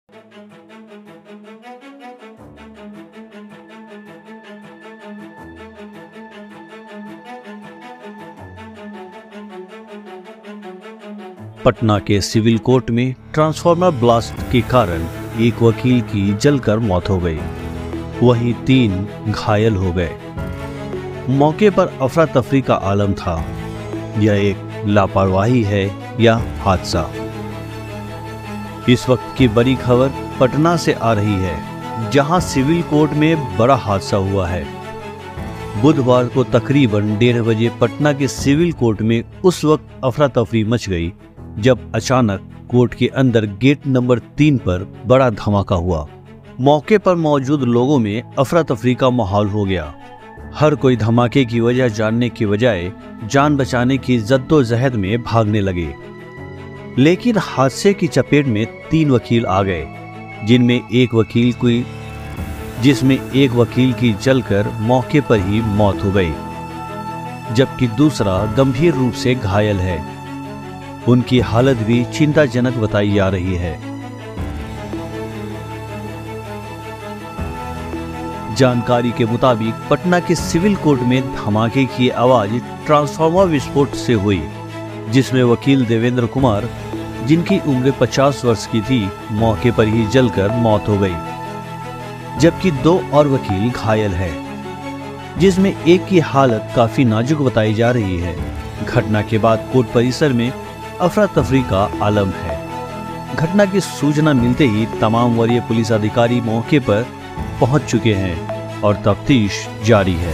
पटना के civil court में transformer blast के कारण एक वकील की जलकर मौत हो गई, वहीं 3 घायल हो गए। मौके पर अफरा तफरी का आलम था। यह एक लापरवाही है या हादसा? इस वक्त की बड़ी खबर पटना से आ रही है, जहां सिविल कोर्ट में बड़ा हादसा हुआ है। बुधवार को तकरीबन 1:30 बजे पटना के सिविल कोर्ट में उस वक्त अफरा तफरी मच गई जब अचानक कोर्ट के अंदर गेट नंबर 3 पर बड़ा धमाका हुआ। मौके पर मौजूद लोगों में अफरा तफरी का माहौल हो गया। हर कोई धमाके की वजह जानने की बजाय जान बचाने की जद्दोजहद में भागने लगे, लेकिन हादसे की चपेट में 3 वकील आ गए, जिसमें एक वकील की जलकर मौके पर ही मौत हो गई, जबकि दूसरा गंभीर रूप से घायल है। उनकी हालत भी चिंताजनक बताई जा रही है। जानकारी के मुताबिक पटना के सिविल कोर्ट में धमाके की आवाज ट्रांसफार्मर विस्फोट से हुई, जिसमें वकील देवेंद्र कुमार, जिनकी उम्र 50 वर्ष की थी, मौके पर ही जलकर मौत हो गई, जबकि 2 और वकील घायल हैं, जिसमें एक की हालत काफी नाजुक बताई जा रही है। घटना के बाद कोर्ट परिसर में अफरा तफरी का आलम है। घटना की सूचना मिलते ही तमाम वरीय पुलिस अधिकारी मौके पर पहुंच चुके हैं और तफ्तीश जारी है।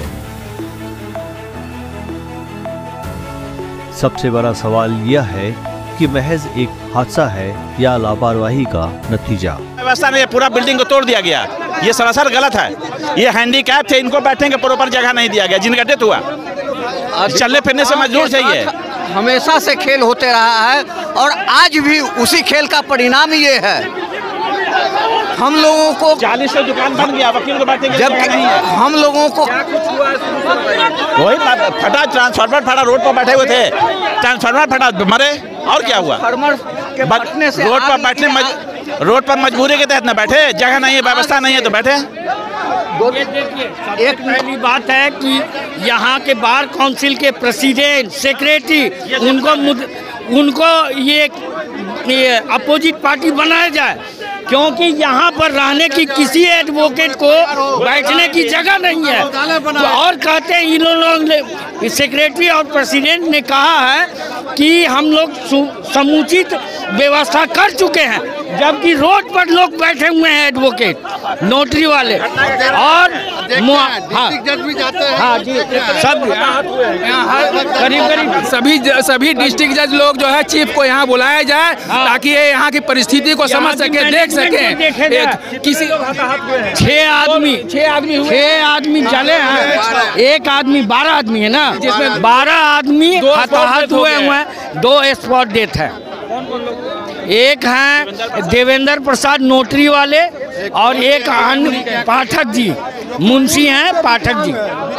सबसे बड़ा सवाल यह है कि महज एक हादसा है या लापरवाही का नतीजा। व्यवस्था में पूरा बिल्डिंग को तोड़ दिया गया, ये सरासर गलत है। ये हैंडीकैप थे, इनको बैठने के प्रॉपर जगह नहीं दिया गया, जिनका डेथ हुआ चलने फिरने से मजदूर चाहिए। हमेशा से खेल होते रहा है और आज भी उसी खेल का परिणाम ये है। हम लोगों को 40 दुकान बन गया, वकील को बैठने की जगह नहीं है। हम लोगों को वही फटा, ट्रांसफार्मर फटा, रोड पर बैठे हुए थे, ट्रांसफार्मर फटा, मरे, और क्या हुआ? रोड पर मजबूरी के तहत न बैठे, जगह नहीं है, व्यवस्था नहीं है तो बैठे। एक पहली बात है कि यहाँ के बार काउंसिल के प्रेसिडेंट, सेक्रेटरी, उनको ये अपोजिट पार्टी बनाया जाए, क्योंकि यहाँ पर रहने की किसी एडवोकेट को बैठने की जगह नहीं है। तो और कहते हैं, इन लोगों सेक्रेटरी और प्रेसिडेंट ने कहा है कि हम लोग समुचित व्यवस्था कर चुके हैं, जबकि रोड पर लोग बैठे हुए हैं, एडवोकेट, नोटरी वाले और जज भी जाते हैं। हाँ जी, सब करीब सभी डिस्ट्रिक्ट जज लोग जो है चीफ को यहाँ बुलाया जाए, ताकि ये यहाँ की परिस्थिति को समझ सके, देख सके। किसी 6 आदमी जले हैं, एक आदमी 12 आदमी है ना, जिसमें 12 आदमी हताहत हुए हैं, 2 स्पॉट डेथ है। एक हैं देवेंद्र प्रसाद नोटरी वाले और एक पाठक जी, मुंशी हैं पाठक जी।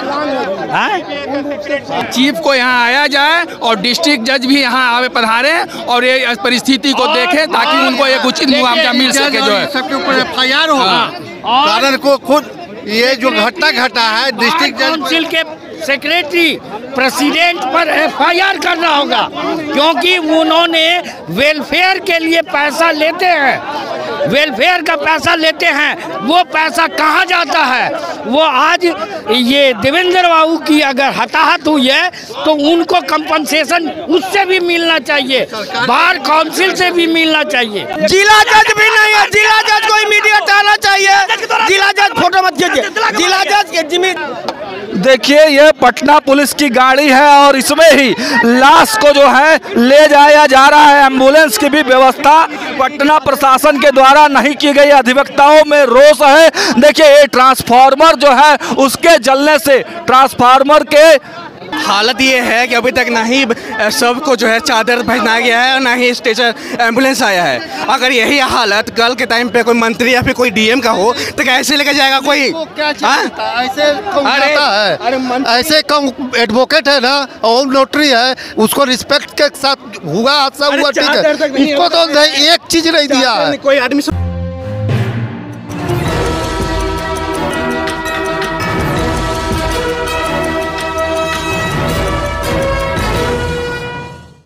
चीफ को यहाँ आया जाए और डिस्ट्रिक्ट जज भी यहाँ आवे पधारे और ये परिस्थिति को देखें, ताकि उनको एक उचित मुआवजा मिल सके। जो है सबके ऊपर FIR होगा, कारण को खुद ये जो घटना घटा है डिस्ट्रिक्ट काउंसिल के सेक्रेटरी प्रेसिडेंट पर FIR करना होगा, क्योंकि उन्होंने वेलफेयर के लिए पैसा लेते हैं, वेलफेयर का पैसा लेते हैं, वो पैसा कहाँ जाता है? वो आज ये देवेंद्र बाबू की अगर हताहत हुई है तो उनको कंपनसेशन उससे भी मिलना चाहिए, बार काउंसिल से भी मिलना चाहिए। जिला जज भी नहीं है, जिला जज को इमीडिएट आना चाहिए। जिला जज फोटो मत खींचिए, जिला जज देखिए ये पटना पुलिस की गाड़ी है और इसमें ही लाश को जो है ले जाया जा रहा है। एम्बुलेंस की भी व्यवस्था पटना प्रशासन के द्वारा नहीं की गई। अधिवक्ताओं में रोष है। देखिए ये ट्रांसफार्मर जो है उसके जलने से ट्रांसफार्मर के हालत ये है कि अभी तक ना ही सबको जो है चादर पहनाया गया है और ना ही स्टेशन एम्बुलेंस आया है। अगर यही हालत कल के टाइम पे कोई मंत्री या फिर कोई DM का हो तो कैसे लेकर जाएगा कोई? ऐसे कम एडवोकेट है ना और नोटरी है, उसको रिस्पेक्ट के साथ हुआ हादसा हुआ, ठीक है, उसको तो एक चीज नहीं दिया है। कोई आदमी